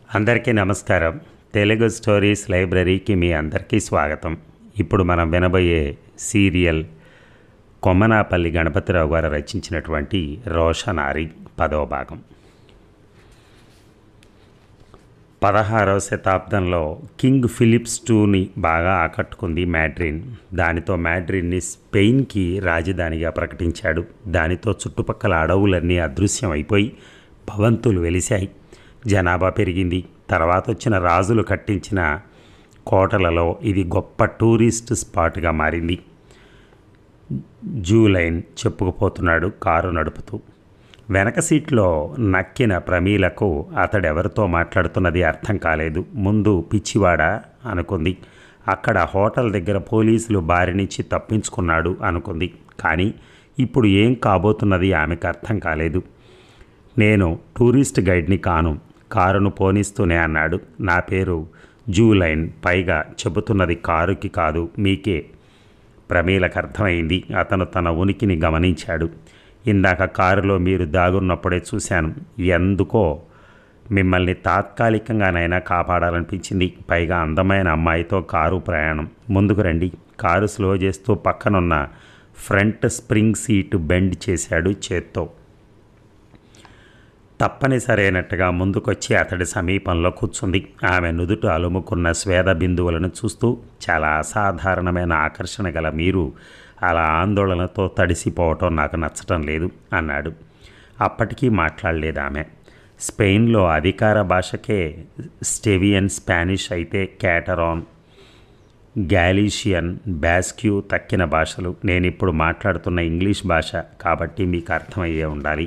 అందరికీ నమస్కారం. తెలుగు స్టోరీస్ లైబ్రరీకి మీ అందరికీ స్వాగతం. ఇప్పుడు మనం వినబోయే సీరియల్ కొమ్మనాపల్లి గణపతిరావు గారు రచించినటువంటి రోషనారి 10వ భాగం. 16వ శతాబ్దంలో కింగ్ ఫిలిప్స్ టూని బాగా ఆకట్టుకుంది మ్యాడ్రిన్. దానితో మ్యాడ్రిన్ని స్పెయిన్కి రాజధానిగా ప్రకటించాడు. దానితో చుట్టుపక్కల అడవులన్నీ అదృశ్యమైపోయి భవంతులు వెలిశాయి. జనాభా పెరిగింది. తర్వాత వచ్చిన రాజులు కట్టించిన కోటలలో ఇది గొప్ప టూరిస్ట్ స్పాట్గా మారింది. జూలైన్ చెప్పుకుపోతున్నాడు కారు నడుపుతూ. వెనక సీట్లో నక్కిన ప్రమీలకు అతడెవరితో మాట్లాడుతున్నది అర్థం కాలేదు. ముందు పిచ్చివాడా అనుకుంది. అక్కడ హోటల్ దగ్గర పోలీసులు బారి నుంచి తప్పించుకున్నాడు అనుకుంది. కానీ ఇప్పుడు ఏం కాబోతున్నది ఆమెకు అర్థం కాలేదు. నేను టూరిస్ట్ గైడ్ని కాను, కారును పోనిస్తూనే అన్నాడు. నా పేరు జూలైన్, పైగా చెబుతున్నది కారుకి కాదు మీకే. ప్రమీలకు అర్థమైంది. అతను తన ఉనికిని గమనించాడు. ఇందాక కారులో మీరు దాగున్నప్పుడే చూశాను. ఎందుకో మిమ్మల్ని తాత్కాలికంగానైనా కాపాడాలనిపించింది. పైగా అందమైన అమ్మాయితో కారు ప్రయాణం. ముందుకు రండి. కారు స్లో చేస్తూ పక్కనున్న ఫ్రంట్ స్ప్రింగ్ సీటు బెండ్ చేశాడు చేత్తో. తప్పనిసరైనట్టుగా ముందుకొచ్చి అతడి సమీపంలో కూర్చుంది. ఆమె నుదుట అలుముకున్న స్వేద బిందువులను చూస్తూ, చాలా అసాధారణమైన ఆకర్షణ గల మీరు అలా ఆందోళనతో తడిసిపోవటం నాకు నచ్చటం లేదు అన్నాడు. అప్పటికీ మాట్లాడలేదు ఆమె. స్పెయిన్లో అధికార భాషకే స్టెవియన్ స్పానిష్ అయితే క్యాటరాన్, గాలీషియన్, బాస్క్యూ తక్కిన భాషలు. నేను ఇప్పుడు మాట్లాడుతున్న ఇంగ్లీష్ భాష కాబట్టి మీకు అర్థమయ్యే ఉండాలి.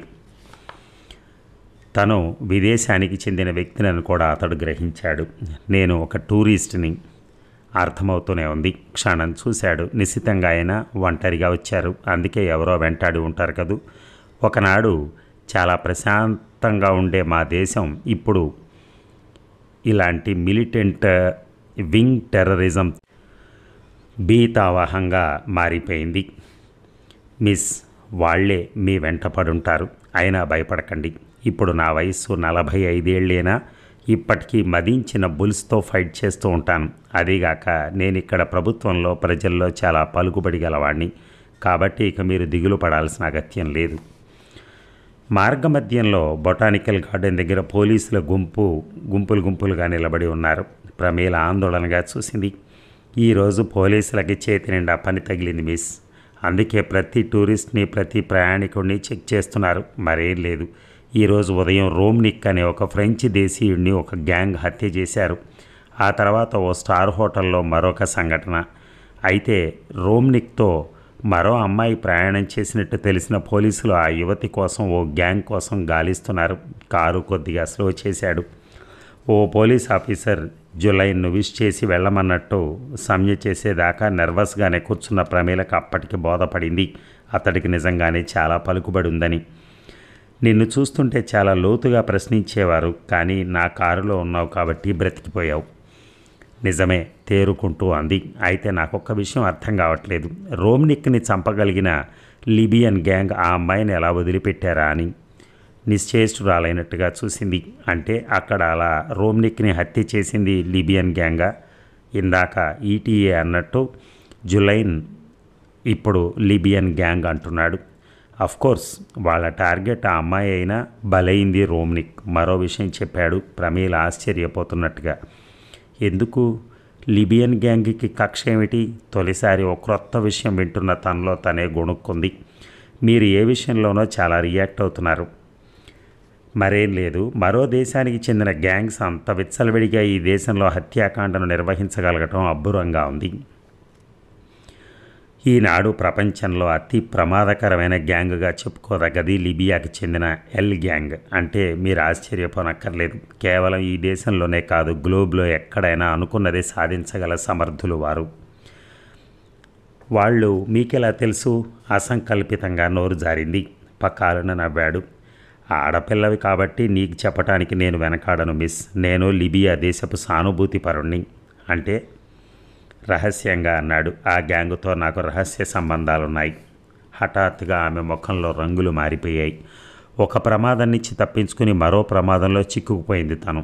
తను విదేశానికి చెందిన వ్యక్తిని కూడా అతడు గ్రహించాడు. నేను ఒక టూరిస్ట్ని. అర్థమవుతూనే ఉంది. క్షణం చూశాడు. నిశ్చితంగా అయినా ఒంటరిగా వచ్చారు. అందుకే ఎవరో వెంటాడి ఉంటారు కదూ. ఒకనాడు చాలా ప్రశాంతంగా ఉండే మా దేశం ఇప్పుడు ఇలాంటి మిలిటెంట్ వింగ్ టెర్రరిజం భీతావహంగా మారిపోయింది. మిస్, వాళ్లే మీ వెంట పడుంటారు. అయినా భయపడకండి. ఇప్పుడు నా వయస్సు 45 ఏళ్ళేనా. ఇప్పటికీ మదించిన బుల్స్తో ఫైట్ చేస్తూ ఉంటాను. అదీగాక నేను ఇక్కడ ప్రభుత్వంలో ప్రజల్లో చాలా పలుకుబడి గలవాణ్ణి. కాబట్టి ఇక మీరు దిగులు పడాల్సిన అగత్యం లేదు. మార్గమధ్యంలో బొటానికల్ గార్డెన్ దగ్గర పోలీసుల గుంపులుగా నిలబడి ఉన్నారు. ప్రమీల ఆందోళనగా చూసింది. ఈరోజు పోలీసులకి చేతి నిండా పని తగిలింది మిస్. అందుకే ప్రతి టూరిస్ట్ని, ప్రతి ప్రయాణికుడిని చెక్ చేస్తున్నారు. మరేం లేదు. ఈరోజు ఉదయం రోమ్నిక్ అనే ఒక ఫ్రెంచ్ దేశీయుడిని ఒక గ్యాంగ్ హత్య చేశారు. ఆ తర్వాత ఓ స్టార్ హోటల్లో మరొక సంఘటన. అయితే రోమ్నిక్తో మరో అమ్మాయి ప్రయాణం చేసినట్టు తెలిసిన పోలీసులు ఆ యువతి కోసం ఓ గ్యాంగ్ కోసం గాలిస్తున్నారు. కారు కొద్దిగా స్లో చేశాడు. ఓ పోలీస్ ఆఫీసర్ జులైన్ను విష్ చేసి వెళ్ళమన్నట్టు సమ్మె చేసేదాకా నర్వస్గానే కూర్చున్న ప్రమీలకు అప్పటికి బోధపడింది అతడికి నిజంగానే చాలా పలుకుబడి ఉందని. నిన్ను చూస్తుంటే చాలా లోతుగా ప్రశ్నించేవారు, కానీ నా కారులో ఉన్నావు కాబట్టి బ్రతికిపోయావు. నిజమే, తేరుకుంటూ అంది. అయితే నాకొక్క విషయం అర్థం కావట్లేదు. రోమ్నిక్ని చంపగలిగిన లిబియన్ గ్యాంగ్ ఆ అమ్మాయిని ఎలా వదిలిపెట్టారా అని. నిశ్చేష్టురాలైనట్టుగా చూసింది. అంటే అక్కడ అలా రోమ్నిక్ని హత్య చేసింది లిబియన్ గ్యాంగా? ఇందాక ఈటీఏ అన్నట్టు జులైన్ ఇప్పుడు లిబియన్ గ్యాంగ్ అంటున్నాడు. అఫ్కోర్స్ వాళ్ళ టార్గెట్ ఆ అమ్మాయి అయినా బలైంది రోమ్నిక్. మరో విషయం చెప్పాడు ప్రమీల ఆశ్చర్యపోతున్నట్టుగా. ఎందుకు? లిబియన్ గ్యాంగ్కి కక్ష ఏమిటి? తొలిసారి ఓ క్రొత్త విషయం వింటున్న తనలో తనే గొణుక్కుంది. మీరు ఏ విషయంలోనో చాలా రియాక్ట్ అవుతున్నారు. మరేం లేదు. మరో దేశానికి చెందిన గ్యాంగ్స్ అంత విచ్చలవిడిగా ఈ దేశంలో హత్యాకాండను నిర్వహించగలగటం అబ్బురంగా ఉంది. ఈనాడు ప్రపంచంలో అతి ప్రమాదకరమైన గ్యాంగ్గా చెప్పుకోదగ్గది లిబియాకి చెందిన ఎల్ గ్యాంగ్. అంటే మీరు ఆశ్చర్యపోనక్కర్లేదు. కేవలం ఈ దేశంలోనే కాదు, గ్లోబ్లో ఎక్కడైనా అనుకున్నదే సాధించగల సమర్థులు వారు. వాళ్ళు మీకెలా తెలుసు? అసంకల్పితంగా నోరు జారింది. పక్కాలను నవ్వాడు. ఆడపిల్లవి కాబట్టి నీకు చెప్పటానికి నేను వెనకాడను మిస్. నేను లిబియా దేశపు సానుభూతిపరుణ్ణి. అంటే రహస్యంగా అన్నాడు. ఆ గ్యాంగుతో నాకు రహస్య సంబంధాలున్నాయి. హఠాత్తుగా ఆమె ముఖంలో రంగులు మారిపోయాయి. ఒక ప్రమాదం నుంచి తప్పించుకుని మరో ప్రమాదంలో చిక్కుకుపోయింది తను.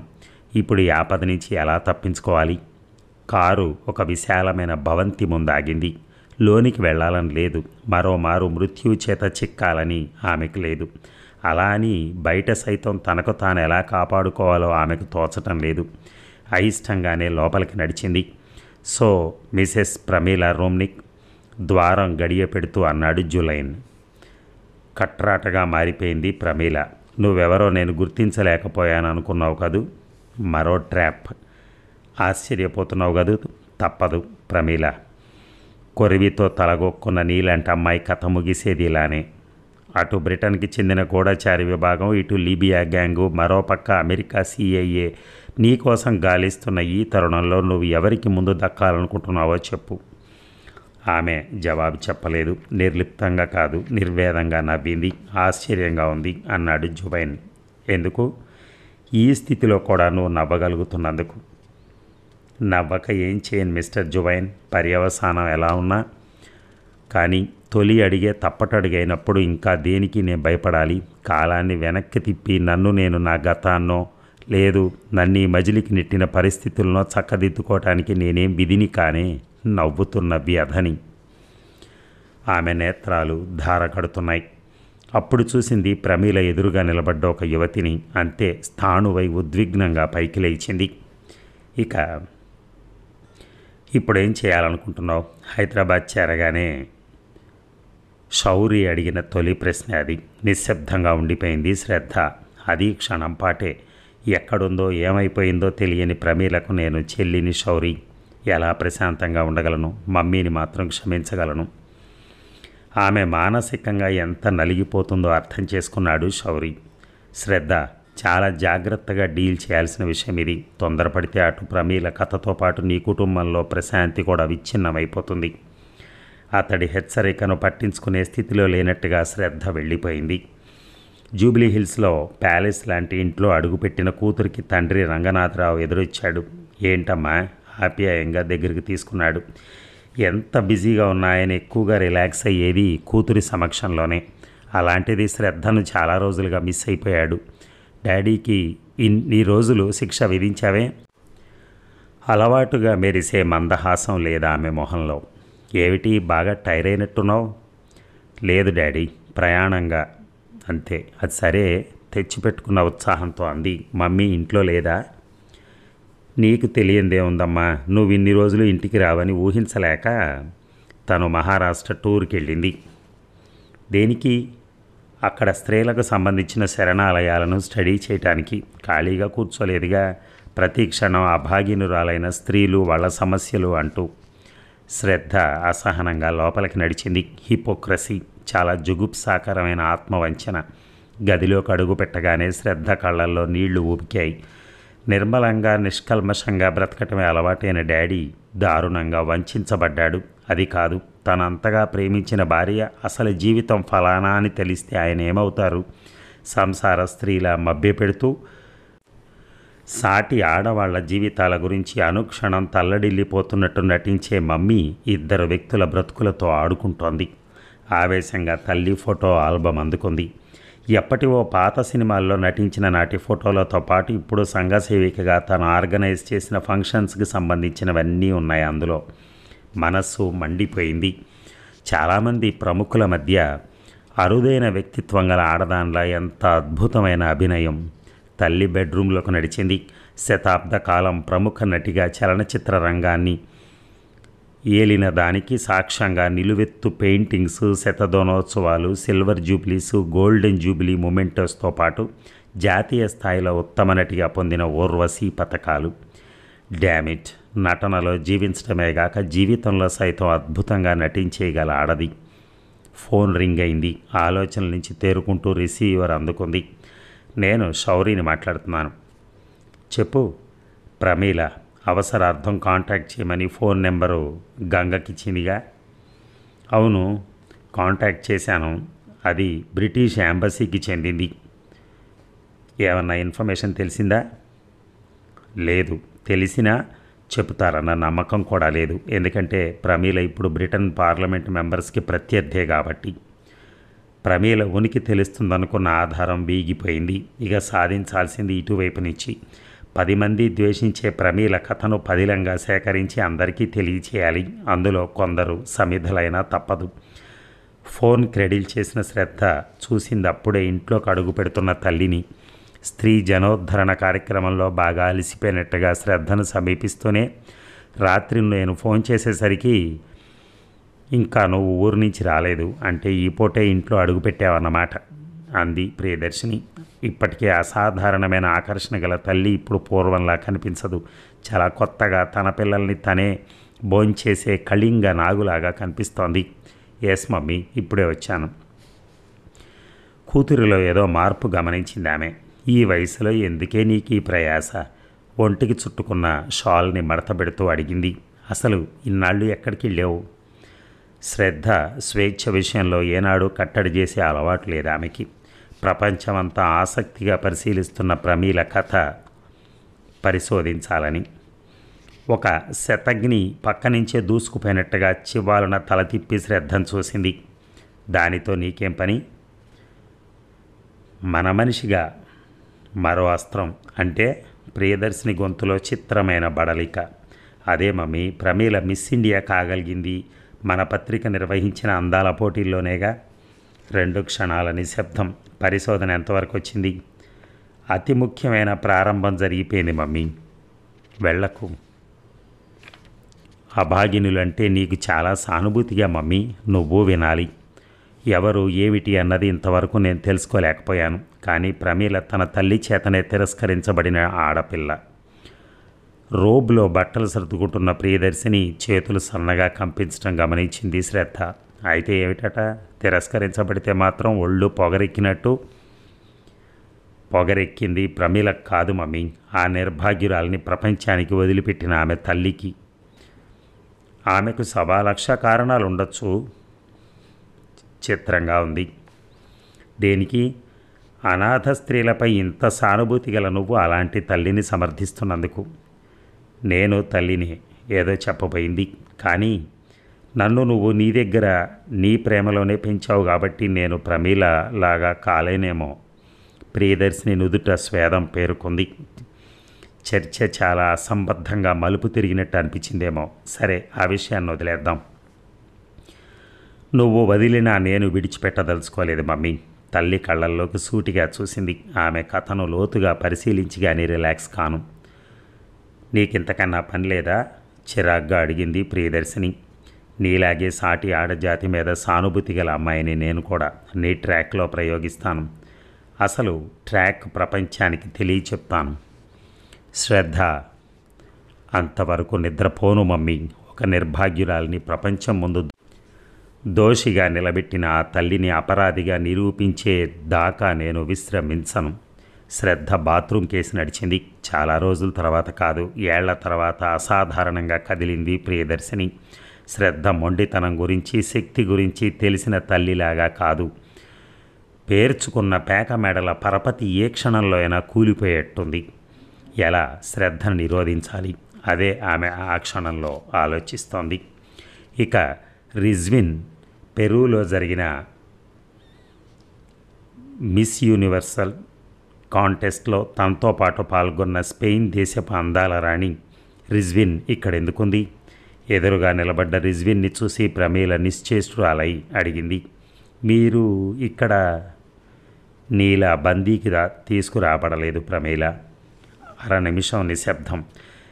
ఇప్పుడు ఈ ఆపద నుంచి ఎలా తప్పించుకోవాలి? కారు ఒక విశాలమైన భవంతి ముందాగింది. లోనికి వెళ్ళాలని లేదు, మరోమారు మృత్యువు చేత చిక్కాలని ఆమెకు లేదు. అలా అని బయట సైతం తనకు తాను ఎలా కాపాడుకోవాలో ఆమెకు తోచటం లేదు. అయిష్టంగానే లోపలికి నడిచింది. సో మిసెస్ ప్రమీల రూమ్నిక్, ద్వారం గడియ పెడుతూ అన్నాడు జులైన్. కట్రాటగా మారిపోయింది ప్రమీల. నువ్వెవరో నేను గుర్తించలేకపోయాను అనుకున్నావు కదూ? మరో ట్రాప్. ఆశ్చర్యపోతున్నావు కదూ? తప్పదు ప్రమీల. కొరివితో తలగొక్కున్న నీలాంటి అమ్మాయి కథ ముగిసేది ఇలానే. అటు బ్రిటన్కి చెందిన గూఢచారి విభాగం, ఇటు లీబియా గ్యాంగు, మరోపక్క అమెరికా CIA నీ కోసం గాలిస్తున్న ఈ తరుణంలో నువ్వు ఎవరికి ముందు దక్కాలనుకుంటున్నావో చెప్పు. ఆమె జవాబు చెప్పలేదు. నిర్లిప్తంగా కాదు, నిర్వేదంగా నవ్వింది. ఆశ్చర్యంగా ఉంది అన్నాడు జుబైన్. ఎందుకు? ఈ స్థితిలో కూడా నువ్వు నవ్వగలుగుతున్నందుకు. నవ్వక ఏం చేయను మిస్టర్ జుబైన్, పర్యవసానం ఎలా ఉన్నా. కానీ తొలి అడిగే తప్పటడుగైనప్పుడు ఇంకా దేనికి నేను భయపడాలి? కాలాన్ని వెనక్కి తిప్పి నన్ను నేను నా గతాన్నో లేదు నన్ను ఈ మజిలికి నెట్టిన పరిస్థితుల్లో చక్కదిద్దుకోవటానికి నేనేం విధిని కానే. నవ్వుతున్న వ్యధని. ఆమె నేత్రాలు ధార కడుతున్నాయి. అప్పుడు చూసింది ప్రమీల ఎదురుగా నిలబడ్డ ఒక యువతిని. అంతే, స్థాణువై ఉద్విగ్నంగా పైకి లేచింది. ఇక ఇప్పుడేం చేయాలనుకుంటున్నావు? హైదరాబాద్ చేరగానే శౌరి అడిగిన తొలి ప్రశ్న అది. నిశ్శబ్దంగా ఉండిపోయింది శ్రద్ధ. అది క్షణం పాటే. ఎక్కడుందో ఏమైపోయిందో తెలియని ప్రమీలకు నేను చెల్లిని శౌరి. ఎలా ప్రశాంతంగా ఉండగలను? మమ్మీని మాత్రం క్షమించగలను. ఆమె మానసికంగా ఎంత నలిగిపోతుందో అర్థం చేసుకున్నాడు శౌరి. శ్రద్ధ, చాలా జాగ్రత్తగా డీల్ చేయాల్సిన విషయం ఇది. తొందరపడితే అటు ప్రమీల కథతో పాటు నీ కుటుంబంలో ప్రశాంతి కూడా విచ్ఛిన్నమైపోతుంది. అతడి హెచ్చరికను పట్టించుకునే స్థితిలో లేనట్టుగా శ్రద్ధ వెళ్ళిపోయింది. జూబ్లీ హిల్స్లో ప్యాలెస్ లాంటి ఇంట్లో అడుగుపెట్టిన కూతురికి తండ్రి రంగనాథరావు ఎదురొచ్చాడు. ఏంటమ్మా? ఆప్యాయంగా దగ్గరికి తీసుకున్నాడు. ఎంత బిజీగా ఉన్నాయని ఎక్కువగా రిలాక్స్ అయ్యేది కూతురి సమక్షంలోనే. అలాంటిది శ్రద్ధను చాలా రోజులుగా మిస్ అయిపోయాడు. డాడీకి ఇన్ని రోజులు శిక్ష విధించావే? అలవాటుగా మెరిసే మందహాసం లేదా ఆమె మొహంలో. ఏమిటి, బాగా టైర్ అయినట్టున్నావు? లేదు డాడీ, ప్రయాణంగా అంతే. అది సరే, తెచ్చిపెట్టుకున్న ఉత్సాహంతో అంది. మమ్మీ ఇంట్లో లేదా? నీకు తెలియందే ఉందమ్మా, నువ్వు ఇన్ని రోజులు ఇంటికి రావని ఊహించలేక తను మహారాష్ట్ర టూర్కి వెళ్ళింది. దేనికి? అక్కడ స్త్రీలకు సంబంధించిన శరణాలయాలను స్టడీ చేయటానికి. ఖాళీగా కూర్చోలేదుగా, ప్రతి క్షణం అభాగినురాలైన స్త్రీలు, వాళ్ళ సమస్యలు అంటూ. శ్రద్ధ అసహనంగా లోపలికి నడిచింది. హిపోక్రసీ, చాలా జుగుప్సాకరమైన ఆత్మవంచన. గదిలోకి అడుగు పెట్టగానే శ్రద్ధ కళ్ళల్లో నీళ్లు ఊపికాయి. నిర్మలంగా నిష్కల్మషంగా బ్రతకటమే అలవాటైన డాడీ దారుణంగా వంచబడ్డాడు. అది కాదు, తనంతగా ప్రేమించిన భార్య అసలు జీవితం ఫలానా అని తెలిస్తే ఆయన ఏమవుతారు? సంసార స్త్రీలా మభ్యపెడుతూ సాటి ఆడవాళ్ల జీవితాల గురించి అనుక్షణం తల్లడిల్లిపోతున్నట్టు నటించే మమ్మీ ఇద్దరు వ్యక్తుల బ్రతుకులతో ఆడుకుంటోంది. ఆవేశంగా తల్లి ఫోటో ఆల్బమ్ అందుకుంది. ఎప్పటివో పాత సినిమాల్లో నటించిన నాటి ఫోటోలతో పాటు ఇప్పుడు సంఘసేవికగా తను ఆర్గనైజ్ చేసిన ఫంక్షన్స్కి సంబంధించినవన్నీ ఉన్నాయి అందులో. మనస్సు మండిపోయింది. చాలామంది ప్రముఖుల మధ్య అరుదైన వ్యక్తిత్వం గల ఆడదానిలా ఎంత అద్భుతమైన అభినయం. తల్లి బెడ్రూమ్లోకి నడిచింది. శతాబ్ద కాలం ప్రముఖ నటిగా చలనచిత్ర రంగాన్ని ఏలిన దానికి సాక్ష్యంగా నిలువెత్తు పెయింటింగ్స్, శతదోనోత్సవాలు, సిల్వర్ జూబ్లీసు, గోల్డెన్ జూబ్లీ మొమెంటోస్తో పాటు జాతీయ స్థాయిలో ఉత్తమ నటిగా పొందిన ఊర్వశీ పతకాలు. డ్యామిట్, నటనలో జీవించడమే గాక జీవితంలో సైతం అద్భుతంగా నటించేయగల ఆడది. ఫోన్ రింగ్ అయింది. ఆలోచనల నుంచి తేరుకుంటూ రిసీవర్ అందుకుంది. నేను శౌరిని మాట్లాడుతున్నాను. చెప్పు. ప్రమీల అవసరార్థం కాంటాక్ట్ చేయమని ఫోన్ నెంబరు గంగకిచ్చిందిగా. అవును, కాంటాక్ట్ చేశాను. అది బ్రిటిష్ ఎంబసీకి చెందింది. ఏమన్నా ఇన్ఫర్మేషన్ తెలిసిందా? లేదు, తెలిసినా చెబుతారన్న నమ్మకం కూడా లేదు. ఎందుకంటే ప్రమీల ఇప్పుడు బ్రిటన్ పార్లమెంట్ మెంబర్స్కి ప్రత్యర్థే కాబట్టి. ప్రమీల ఉనికి తెలుస్తుందనుకున్న ఆధారం వీగిపోయింది. ఇక సాధించాల్సింది ఇటువైపు నుంచి. 10 మంది ద్వేషించే ప్రమీల కథను పదిలంగా సేకరించి అందరికీ తెలియచేయాలి. అందులో కొందరు సమిధులైనా తప్పదు. ఫోన్ క్రెడిల్ చేసిన శ్రద్ధ చూసింది అప్పుడే ఇంట్లోకి అడుగు పెడుతున్న తల్లిని. స్త్రీ జనోద్ధరణ కార్యక్రమంలో బాగా అలసిపోయినట్టుగా శ్రద్ధను సమీపిస్తూనే, రాత్రి నేను ఫోన్ చేసేసరికి ఇంకా నువ్వు ఊరు నుంచి రాలేదు, అంటే ఈ పూటే ఇంట్లో అడుగుపెట్టావన్నమాట అంది ప్రియదర్శిని. ఇప్పటికే అసాధారణమైన ఆకర్షణ గల తల్లి ఇప్పుడు పూర్వంలా కనిపించదు. చాలా కొత్తగా తన పిల్లల్ని తనే భోంచేసే కళింగ నాగులాగా కనిపిస్తోంది. ఎస్ మమ్మీ, ఇప్పుడే వచ్చాను. కూతురిలో ఏదో మార్పు గమనించింది ఆమె. ఈ వయసులో ఎందుకే నీకు ఈ ప్రయాస? ఒంటికి చుట్టుకున్న షాల్ని మడతబెడుతూ అడిగింది. అసలు ఇన్నాళ్ళు ఎక్కడికి వెళ్ళావు? శ్రద్ధ స్వేచ్ఛ విషయంలో ఏనాడు కట్టడి చేసే అలవాటు లేదు ఆమెకి. ప్రపంచమంతా ఆసక్తిగా పరిశీలిస్తున్న ప్రమీల కథ పరిశోధించాలని. ఒక శతగ్ని పక్క నుంచే దూసుకుపోయినట్టుగా చివాలున తల తిప్పి శ్రద్ధను చూసింది. దానితో నీకేం పని? మన మనిషిగా మరో అస్త్రం అంటే ప్రియదర్శిని గొంతులో చిత్రమైన బడలిక. అదే మమ్మీ, ప్రమీల మిస్ ఇండియా కాగలిగింది మన పత్రిక నిర్వహించిన అందాల పోటీల్లోనేగా. 2 క్షణాల నిశ్శబ్దం. పరిశోధన ఎంతవరకు వచ్చింది? అతి ముఖ్యమైన ప్రారంభం జరిగిపోయింది మమ్మీ. వెళ్ళకు. అభాగినులంటే నీకు చాలా సానుభూతిగా మమ్మీ, నువ్వు వినాలి. ఎవరు ఏమిటి అన్నది ఇంతవరకు నేను తెలుసుకోలేకపోయాను. కానీ ప్రమీల తన తల్లి చేతనే తిరస్కరించబడిన ఆడపిల్ల. రోబ్లో బట్టలు సర్దుకుంటున్న ప్రియదర్శిని చేతులు సన్నగా కంపించడం గమనించింది శ్రద్ధ. అయితే ఏమిటట? తిరస్కరించబడితే మాత్రం ఒళ్ళు పొగరెక్కింది ప్రమీలకు కాదు మమ్మీ, ఆ నిర్భాగ్యురాల్ని ప్రపంచానికి వదిలిపెట్టిన ఆమె తల్లికి. ఆమెకు 1,00,000 కారణాలు ఉండొచ్చు. చిత్రంగా ఉంది. దేనికి? అనాథ స్త్రీలపై ఇంత సానుభూతి గల నువ్వు అలాంటి తల్లిని సమర్థిస్తున్నందుకు. నేను తల్లిని ఏదో చెప్పబోయింది. కానీ నన్ను నువ్వు నీ దగ్గర నీ ప్రేమలోనే పెంచావు కాబట్టి నేను ప్రమీల లాగా కాలేనేమో. ప్రియదర్శిని నుదుట స్వేదం పేరుకుంది. చర్చ చాలా అసంబద్ధంగా మలుపు తిరిగినట్టు అనిపించిందేమో. సరే, ఆ విషయాన్ని వదిలేద్దాం. నువ్వు వదిలినా నేను విడిచిపెట్టదలుచుకోలేదు మమ్మీ. తల్లి కళ్ళల్లోకి సూటిగా చూసింది. ఆమె కథను లోతుగా పరిశీలించి కానీ రిలాక్స్ కాను. నీకింతకన్నా పని లేదా? చిరాగ్గా అడిగింది ప్రియదర్శిని. నీలాగే సాటి ఆడజాతి మీద సానుభూతి గల అమ్మాయిని నేను కూడా నీ ట్రాక్లో ప్రయోగిస్తాను. అసలు ట్రాక్ ప్రపంచానికి తెలియచెప్తాను. శ్రద్ధ, అంతవరకు నిద్రపోను మమ్మీ. ఒక నిర్భాగ్యురాలిని ప్రపంచం ముందు దోషిగా నిలబెట్టిన ఆ తల్లిని అపరాధిగా నిరూపించే దాకా నేను విశ్రమించను. శ్రద్ధ బాత్రూమ్ కేసు నడిచింది. చాలా రోజుల తర్వాత కాదు, ఏళ్ల తర్వాత అసాధారణంగా కదిలింది ప్రియదర్శిని. శ్రద్ధ మొండితనం గురించి, శక్తి గురించి తెలిసిన తల్లిలాగా కాదు. పేర్చుకున్న పేక మెడల పరపతి ఏ క్షణంలో అయినా కూలిపోయేట్టుంది. ఎలా శ్రద్ధను నిరోధించాలి? అదే ఆమె ఆ క్షణంలో ఆలోచిస్తోంది. ఇక రిజ్విన్ పెరూలో జరిగిన మిస్ యూనివర్సల్ కాంటెస్ట్లో తనతో పాటు పాల్గొన్న స్పెయిన్ దేశపు అందాల రాణి రిజ్విన్ ఇక్కడెందుకుంది? ఎదురుగా నిలబడ్డ రిజ్విన్ని చూసి ప్రమీల నిశ్చేష్టురాలై అడిగింది. మీరు ఇక్కడ నీలా బందీకి తీసుకురాబడలేదు ప్రమీల. 1/2 నిమిషం నిశ్శబ్దం.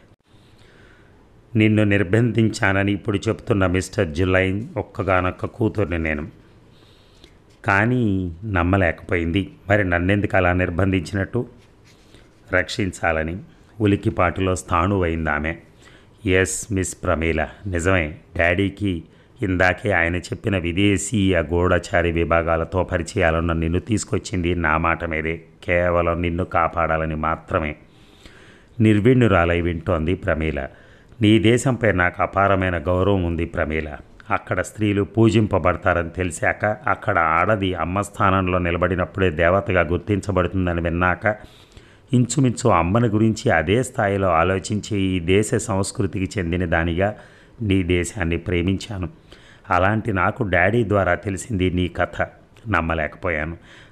నిన్ను నిర్బంధించానని ఇప్పుడు చెప్తున్న మిస్టర్ జులైన్ ఒక్కగానొక్క కూతుర్ని నేను. కానీ నమ్మలేకపోయింది. మరి నన్నెందుకు అలా నిర్బంధించినట్టు? రక్షించాలని. ఉలికిపాటులో స్థాణువైంది ఆమె. ఎస్ మిస్ ప్రమీల, నిజమే. డాడీకి ఇందాకే ఆయన చెప్పిన విదేశీయ గూఢచారి విభాగాలతో పరిచయాలున్న నిన్ను తీసుకొచ్చింది నా మాట మీదే. కేవలం నిన్ను కాపాడాలని మాత్రమే. నిర్విణ్ణురాలై వింటోంది ప్రమీల. నీ దేశంపై నాకు అపారమైన గౌరవం ఉంది ప్రమీల. అక్కడ స్త్రీలు పూజింపబడతారని తెలిసాక, అక్కడ ఆడది అమ్మ స్థానంలో నిలబడినప్పుడే దేవతగా గుర్తించబడుతుందని విన్నాక, ఇంచుమించు అమ్మని గురించి అదే స్థాయిలో ఆలోచించి ఈ దేశ సంస్కృతికి చెందిన దానిగా నీ దేశాన్ని ప్రేమించాను. అలాంటి నాకు డాడీ ద్వారా తెలిసింది నీ కథ. నమ్మలేకపోయాను.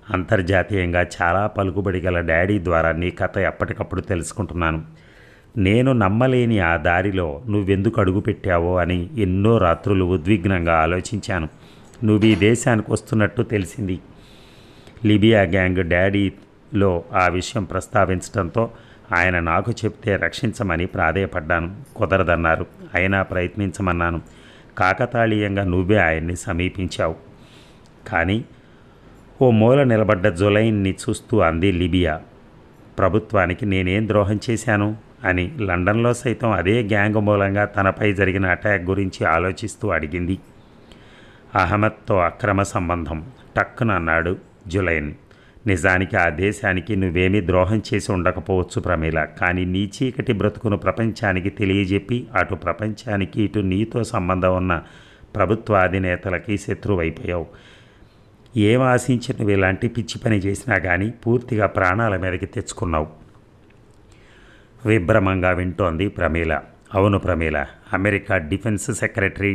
అంతర్జాతీయంగా చాలా పలుకుబడి గల డాడీ ద్వారా నీ కథ ఎప్పటికప్పుడు తెలుసుకుంటున్నాను. నేను నమ్మలేని ఆ దారిలో నువ్వెందుకు అడుగుపెట్టావో అని ఎన్నో రాత్రులు ఉద్విగ్నంగా ఆలోచించాను. నువ్వు ఈ దేశానికి వస్తున్నట్టు తెలిసింది. లిబియా గ్యాంగ్ డాడీలో ఆ విషయం ప్రస్తావించడంతో ఆయన నాకు చెప్తే రక్షించమని ప్రాధేయపడ్డాను. కుదరదన్నారు. అయినా ప్రయత్నించమన్నాను. కాకతాళీయంగా నువ్వే ఆయన్ని సమీపించావు. కానీ ఓ మూల నిలబడ్డ జులైన్ని చూస్తూ అంది లిబియా. ప్రభుత్వానికి నేనేం ద్రోహం చేశాను అని లండన్లో సైతం అదే గ్యాంగ్ మూలంగా తనపై జరిగిన అటాక్ గురించి ఆలోచిస్తూ అడిగింది. అహ్మద్తో అక్రమ సంబంధం టక్కున అన్నాడు జులైన్. నిజానికి ఆ దేశానికి నువ్వేమీ ద్రోహం చేసి ఉండకపోవచ్చు ప్రమీల. కానీ నీ చీకటి బ్రతుకును ప్రపంచానికి తెలియజెప్పి అటు ప్రపంచానికి ఇటు నీతో సంబంధం ఉన్న ప్రభుత్వ అధినేతలకి శత్రువైపోయావు. ఏం ఆశించి నువ్వు ఇలాంటి పిచ్చి పని చేసినా కానీ పూర్తిగా ప్రాణాల మీదకి తెచ్చుకున్నావు. విభ్రమంగా వింటోంది ప్రమీల. అవును ప్రమీల, అమెరికా డిఫెన్స్ సెక్రటరీ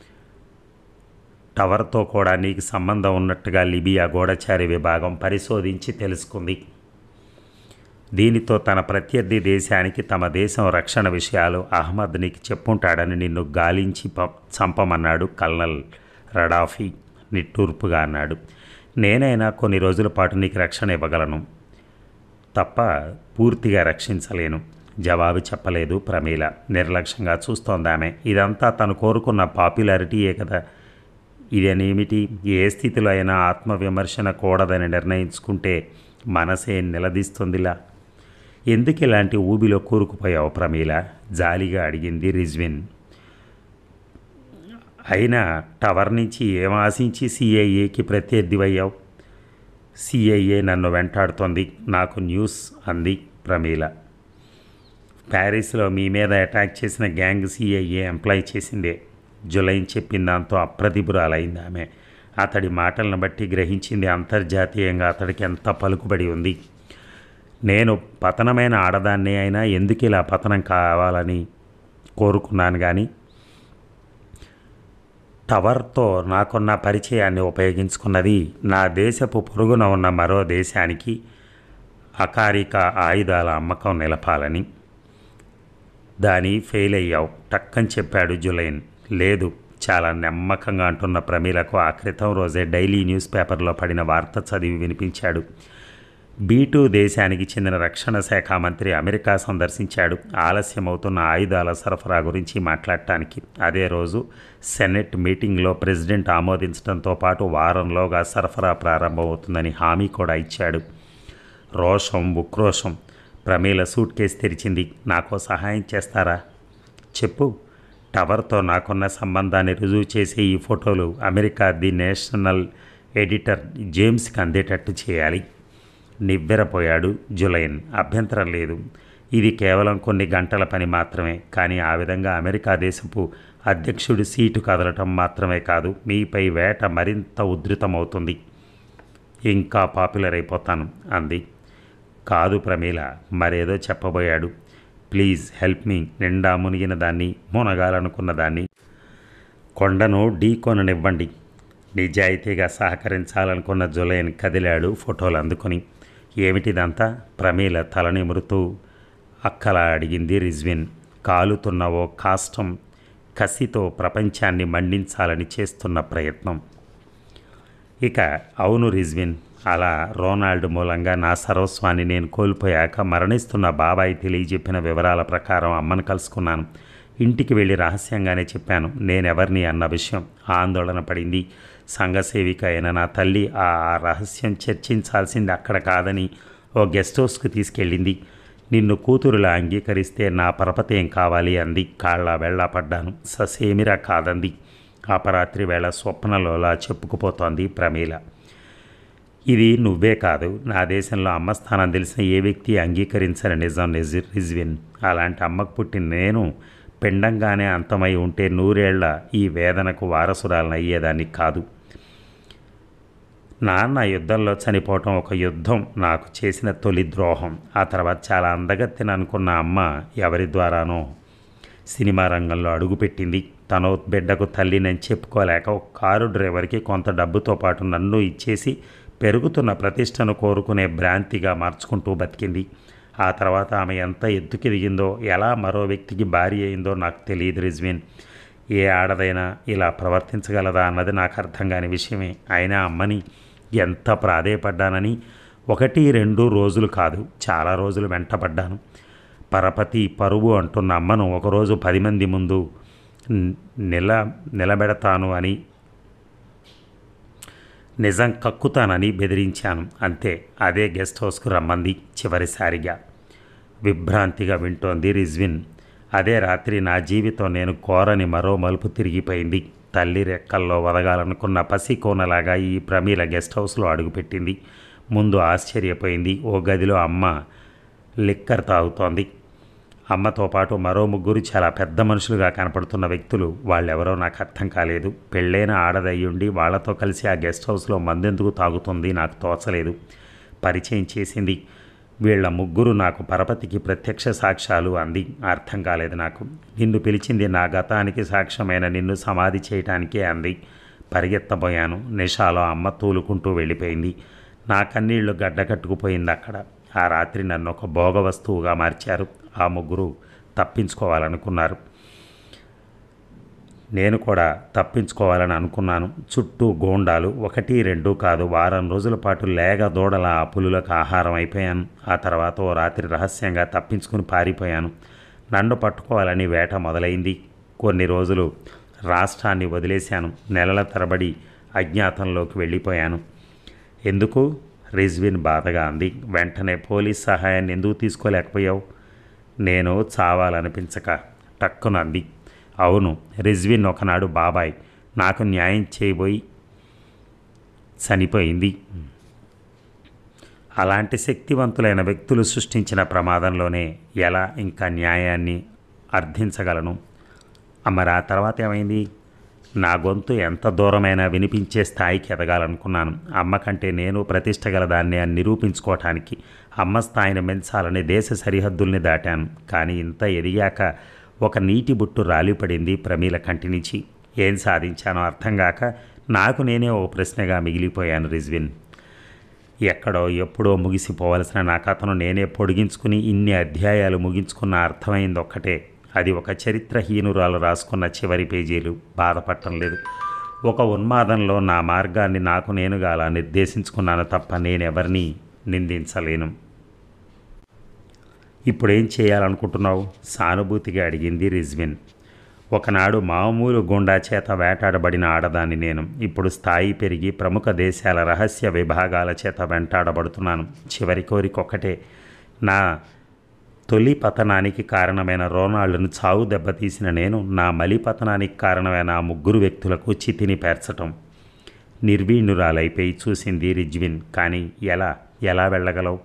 టవర్తో కూడా నీకు సంబంధం ఉన్నట్టుగా లిబియా గూఢచారి విభాగం పరిశోధించి తెలుసుకుంది. దీనితో తన ప్రత్యర్థి దేశానికి తమ దేశం రక్షణ విషయాలు అహ్మద్ నీకు చెప్పుంటాడని నిన్ను గాలించి చంపమన్నాడు కల్నల్ రడాఫీ. నిట్టూర్పుగా అన్నాడు. నేనైనా కొన్ని రోజుల పాటు నీకు రక్షణ ఇవ్వగలను తప్ప పూర్తిగా రక్షించలేను. జవాబు చెప్పలేదు ప్రమీల. నిర్లక్ష్యంగా చూస్తోందామె. ఇదంతా తను కోరుకున్న పాపులారిటీయే కదా. ఇదేనేమిటి? ఏ స్థితిలో అయినా ఆత్మవిమర్శన కూడదని నిర్ణయించుకుంటే మనసే నిలదీస్తుందిలా. ఎందుకు ఇలాంటి ఊబిలో కూరుకుపోయావు ప్రమీల? జాలిగా అడిగింది రిజ్విన్. అయినా టవర్ నుంచి ఏం ఆశించి సిఐఏకి ప్రత్యర్థివయ్యావు? సిఐఏ నన్ను వెంటాడుతోంది, నాకు న్యూస్ అంది ప్రమీల. ప్యారిస్లో మీ మీద అటాక్ చేసిన గ్యాంగ్ సిఐఏ ఎంప్లాయ్ చేసిందే. జులైన్ చెప్పిన దాంతో అప్రతిభురాలైంది ఆమె. అతడి మాటలను బట్టి గ్రహించింది అంతర్జాతీయంగా అతడికి ఎంత పలుకుబడి ఉంది. నేను పతనమైన ఆడదాన్ని అయినా ఎందుకు ఇలా పతనం కావాలని కోరుకున్నాను. కానీ టవర్తో నాకున్న పరిచయాన్ని ఉపయోగించుకున్నది నా దేశపు పొరుగున ఉన్న మరో దేశానికి అకారిక ఆయుధాల అమ్మకం నిలపాలని. దాని ఫెయిల్ అయ్యావు టక్కని చెప్పాడు జులైన్. లేదు, చాలా నమ్మకంగా అంటున్న ప్రమీలకు ఆ క్రితం రోజే డైలీ న్యూస్ పేపర్లో పడిన వార్త చదివి వినిపించాడు. B2 దేశానికి చెందిన రక్షణ శాఖ మంత్రి అమెరికా సందర్శించాడు ఆలస్యమవుతున్న ఆయుధాల సరఫరా గురించి మాట్లాడటానికి. అదే రోజు సెనెట్ మీటింగ్లో ప్రెసిడెంట్ ఆమోదించడంతో పాటు వారంలోగా సరఫరా ప్రారంభమవుతుందని హామీ కూడా ఇచ్చాడు. రోషం, ఉక్రోషం. ప్రమీల సూట్ కేసు తెరిచింది. నాకో సహాయం చేస్తారా? చెప్పు. టవర్తో నాకున్న సంబంధాన్ని రుజువు చేసే ఈ photos America the national editor జేమ్స్కి అందేటట్టు చేయాలి. నివ్వెరపోయాడు జులైన్. అభ్యంతరం లేదు, ఇది కేవలం కొన్ని గంటల పని మాత్రమే. కానీ ఆ విధంగా అమెరికా దేశపు అధ్యక్షుడి సీటు కదలటం మాత్రమే కాదు, మీపై వేట మరింత ఉధృతమవుతుంది. ఇంకా పాపులర్ అయిపోతాను అంది. కాదు ప్రమీల, మరేదో చెప్పబోయాడు. Please help me. నిండా మునిగిన దాన్ని, మునగాలనుకున్న దాన్ని కొండను ఢీకొననివ్వండి. నిజాయితీగా సహకరించాలనుకున్న జులైన్ కదిలాడు ఫోటోలు అందుకొని. ఏమిటిదంతా? ప్రమీల తల నిమురుతూ అక్కలా అడిగింది రిజ్విన్. కాలుతున్న ఓ కాష్టం కసితో ప్రపంచాన్ని మండించాలని చేస్తున్న ప్రయత్నం. ఇక అవును రిజ్విన్, అలా రోనాల్డ్ మూలంగా నా సర్వస్వాన్ని నేను కోల్పోయాక మరణిస్తున్న బాబాయ్ తెలియజెప్పిన వివరాల ప్రకారం అమ్మను కలుసుకున్నాను. ఇంటికి వెళ్ళి రహస్యంగానే చెప్పాను నేనెవరిని అన్న విషయం. ఆందోళన పడింది. సంఘసేవిక అయిన నా తల్లి ఆ రహస్యం చర్చించాల్సింది అక్కడ కాదని ఓ గెస్ట్ హౌస్కి తీసుకెళ్ళింది. నిన్ను కూతురులా అంగీకరిస్తే నా పరపతేం కావాలి అంది. కాళ్ళ వెళ్ళా పడ్డాను. ససేమిరా కాదంది. అపరాత్రి వేళ స్వప్నలోలా చెప్పుకుపోతోంది ప్రమీల. ఇది నువ్వే కాదు, నా దేశంలో అమ్మ స్థానం తెలిసిన ఏ వ్యక్తి అంగీకరించని నిజం రిజ్విన్. అలాంటి అమ్మకు పుట్టిన నేను పిండంగానే అంతమై ఉంటే 100 ఏళ్ల ఈ వేదనకు వారసురాలను అయ్యేదాన్ని కాదు. నాన్న యుద్ధంలో చనిపోవటం ఒక యుద్ధం నాకు చేసిన తొలి ద్రోహం. ఆ తర్వాత చాలా అందగత్తెని అనుకున్న అమ్మ ఎవరి ద్వారానో సినిమా రంగంలో అడుగుపెట్టింది. తను బిడ్డకు తల్లినని చెప్పుకోలేక ఒక కారు డ్రైవర్కి కొంత డబ్బుతో పాటు నన్ను ఇచ్చేసి పెరుగుతున్న ప్రతిష్టను కోరుకునే భ్రాంతిగా మార్చుకుంటూ బతికింది. ఆ తర్వాత ఆమె ఎంత ఎత్తుకెదిగిందో, ఎలా మరో వ్యక్తికి భార్య అయిందో నాకు తెలియదు రిజ్విన్. ఏ ఆడదైనా ఇలా ప్రవర్తించగలదా అన్నది నాకు అర్థం కాని విషయమే. అయినా అమ్మని ఎంత ప్రాధేయపడ్డానని 1-2 రోజులు కాదు, చాలా రోజులు వెంటపడ్డాను. పరపతి పరువు అంటున్న అమ్మను ఒకరోజు 10 మంది ముందు నిల నిలబెడతాను అని, నిజం కక్కుతానని బెదిరించాను. అంతే. అదే గెస్ట్ హౌస్కు రమ్మంది చివరిసారిగా. విభ్రాంతిగా వింటోంది రిజ్విన్. అదే రాత్రి నా జీవితం నేను కోరని మరో మలుపు తిరిగిపోయింది. తల్లి రెక్కల్లో వదగాలనుకున్న పసికోనలాగా ఈ ప్రమీల గెస్ట్ హౌస్లో అడుగుపెట్టింది. ముందు ఆశ్చర్యపోయింది. ఓ గదిలో అమ్మ లిక్కర్ తాగుతోంది. అమ్మతో పాటు మరో 3 చాలా పెద్ద మనుషులుగా కనపడుతున్న వ్యక్తులు. వాళ్ళెవరో నాకు అర్థం కాలేదు. పెళ్ళైన ఆడదయ్యుండి వాళ్లతో కలిసి ఆ గెస్ట్ హౌస్లో మందెందుకు తాగుతుంది నాకు తోచలేదు. పరిచయం చేసింది. వీళ్ళ 3 నాకు పరపతికి ప్రత్యక్ష సాక్ష్యాలు అంది. అర్థం కాలేదు నాకు. నిన్ను పిలిచింది నా గతానికి సాక్ష్యమైన నిన్ను సమాధి చేయటానికే అంది. పరిగెత్తబోయాను. నిషాలో అమ్మ తూలుకుంటూ వెళ్ళిపోయింది. నా కన్నీళ్లు గడ్డకట్టుకుపోయింది అక్కడ. ఆ రాత్రి నన్ను ఒక భోగ వస్తువుగా మార్చారు. ఆ 3 తప్పించుకోవాలనుకున్నారు. నేను కూడా తప్పించుకోవాలని అనుకున్నాను. చుట్టూ గోండాలు. 1-2 కాదు, వారం రోజుల పాటు లేగ దూడల ఆ పులులకు ఆహారం అయిపోయాను. ఆ తర్వాత ఓ రాత్రి రహస్యంగా తప్పించుకుని పారిపోయాను. నన్ను పట్టుకోవాలని వేట మొదలైంది. కొన్ని రోజులు రాష్ట్రాన్ని వదిలేశాను. నెలల తరబడి అజ్ఞాతంలోకి వెళ్ళిపోయాను. ఎందుకు? రిజ్విన్ బాధగా అంది. వెంటనే పోలీస్ సహాయాన్ని ఎందుకు తీసుకోలేకపోయావు? నేను చావాలనిపించక టక్కున అంది. అవును, రిజ్విన్ ఒకనాడు బాబాయ్ నాకు న్యాయం చేయబోయి చనిపోయింది. అలాంటి శక్తివంతులైన వ్యక్తులు సృష్టించిన ప్రమాదంలోనే ఎలా ఇంకా న్యాయాన్ని అర్థించగలను? మరి ఆ తర్వాత ఏమైంది? నా గొంతు ఎంత దూరమైనా వినిపించే స్థాయికి ఎదగాలనుకున్నాను. అమ్మ కంటే నేను ప్రతిష్ట గలదాన్ని అని నిరూపించుకోవటానికి. అమ్మ స్థాయిని పెంచాలని దేశ సరిహద్దుల్ని దాటాను. కానీ ఇంత ఎదిగాక ఒక నీటి బుట్టు రాలిపడింది ప్రమీల కంటి నుంచి. ఏం సాధించానో అర్థం కాక నాకు నేనే ఓ ప్రశ్నగా మిగిలిపోయాను రిజ్విన్. ఎక్కడో ఎప్పుడో ముగిసిపోవలసిన నా కథను నేనే పొడిగించుకుని ఇన్ని అధ్యాయాలు ముగించుకున్న అర్థమైంది ఒక్కటే. అది ఒక చరిత్రహీనురాలు రాసుకున్న చివరి పేజీలు. బాధపడటం లేదు. ఒక ఉన్మాదంలో నా మార్గాన్ని నాకు నేనుగా అలా నిర్దేశించుకున్నాను తప్ప నేనెవరిని నిందించలేను. ఇప్పుడేం చేయాలనుకుంటున్నావు? సానుభూతిగా అడిగింది రిజ్విన్. ఒకనాడు మామూలు గుండా చేత వేటాడబడిన ఆడదాన్ని నేను. ఇప్పుడు స్థాయి పెరిగి ప్రముఖ దేశాల రహస్య విభాగాల చేత వెంటాడబడుతున్నాను. చివరి కోరికొక్కటే. నా తొలి పతనానికి కారణమైన రోనాల్డ్ను చావు దెబ్బతీసిన నేను నా మలి పతనానికి కారణమైన ఆ 3 వ్యక్తులకు చితిని పేర్చటం. నిర్వీణురాలైపోయి చూసింది రిజ్విన్. కానీ ఎలా వెళ్ళగలవు?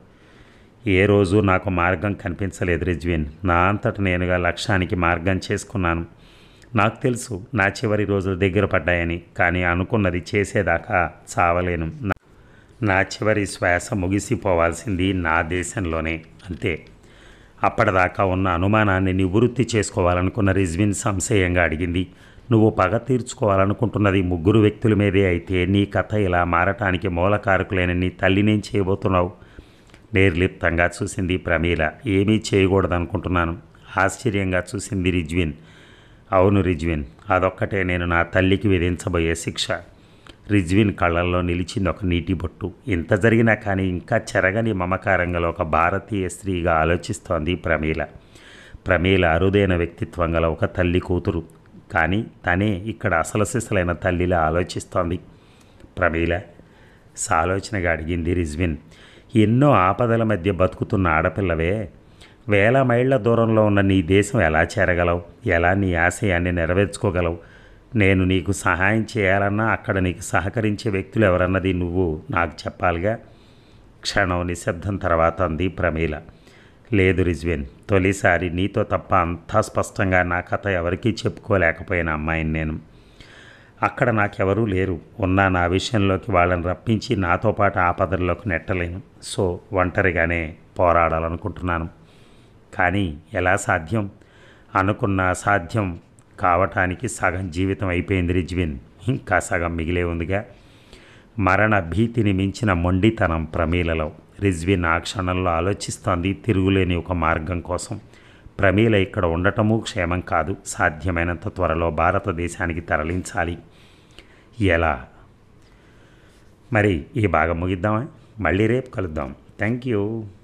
ఏ రోజు నాకు మార్గం కనిపించలేదు రిజ్విన్. నా అంతట నేనుగా లక్ష్యానికి మార్గం చేసుకున్నాను. నాకు తెలుసు నా చివరి రోజులు దగ్గర పడ్డాయని. కానీ అనుకున్నది చేసేదాకా చావలేను. నా చివరి శ్వాస ముగిసిపోవాల్సింది నా దేశంలోనే, అంతే. అప్పటిదాకా ఉన్న అనుమానాన్ని నివృత్తి చేసుకోవాలనుకున్న రిజ్విన్ సంశయంగా అడిగింది. నువ్వు పగ తీర్చుకోవాలనుకుంటున్నది 3 వ్యక్తుల మీదే అయితే నీ కథ ఇలా మారటానికి మూలకారకులైన నీ తల్లినేం చేయబోతున్నావు? నిర్లిప్తంగా చూసింది ప్రమీల. ఏమీ చేయకూడదనుకుంటున్నాను. ఆశ్చర్యంగా చూసింది రిజ్విన్. అవును రిజ్విన్, అదొక్కటే నేను నా తల్లికి విధించబోయే శిక్ష. రిజ్విన్ కళ్ళల్లో నిలిచింది ఒక నీటి బొట్టు. ఇంత జరిగినా కానీ ఇంకా చెరగని మమకారంగా ఒక భారతీయ స్త్రీగా ఆలోచిస్తోంది ప్రమీల. ప్రమీల అరుదైన వ్యక్తిత్వం గల ఒక తల్లి కూతురు. కానీ తనే ఇక్కడ అసలు సిసలైన తల్లిలా ఆలోచిస్తోంది. ప్రమీల సాలోచనగా అడిగింది రిజ్విన్. ఎన్నో ఆపదల మధ్య బతుకుతున్న ఆడపిల్లవే. 1000 మైళ్ళ దూరంలో ఉన్న నీ దేశం ఎలా చేరగలవు? ఎలా నీ ఆశయాన్ని నెరవేర్చుకోగలవు? నేను నీకు సహాయం చేయాలన్నా అక్కడ నీకు సహకరించే వ్యక్తులు ఎవరన్నది నువ్వు నాకు చెప్పాలిగా. క్షణం నిశ్శబ్దం తర్వాత అంది ప్రమీల. లేదు రిజ్విన్, తొలిసారి నీతో తప్ప అంతా స్పష్టంగా నా కథ ఎవరికీ చెప్పుకోలేకపోయిన అమ్మాయిని నేను. అక్కడ నాకెవరూ లేరు. ఉన్నా నా విషయంలోకి వాళ్ళని రప్పించి నాతో పాటు ఆపదల్లోకి నెట్టలేను. సో ఒంటరిగానే పోరాడాలనుకుంటున్నాను. కానీ ఎలా సాధ్యం? అనుకున్న సాధ్యం కావటానికి సగం జీవితం అయిపోయింది రిజ్విన్. ఇంకా సగం మిగిలే ఉందిగా. మరణ భీతిని మించిన మొండితనం ప్రమీలలో. రిజ్విన్ ఆ క్షణంలో ఆలోచిస్తోంది తిరుగులేని ఒక మార్గం కోసం. ప్రమీల ఇక్కడ ఉండటము క్షేమం కాదు. సాధ్యమైనంత త్వరలో భారతదేశానికి తరలించాలి. ఎలా? మరి ఈ భాగం ముగిద్దామా? మళ్ళీ రేపు కలుద్దాం. Thank you.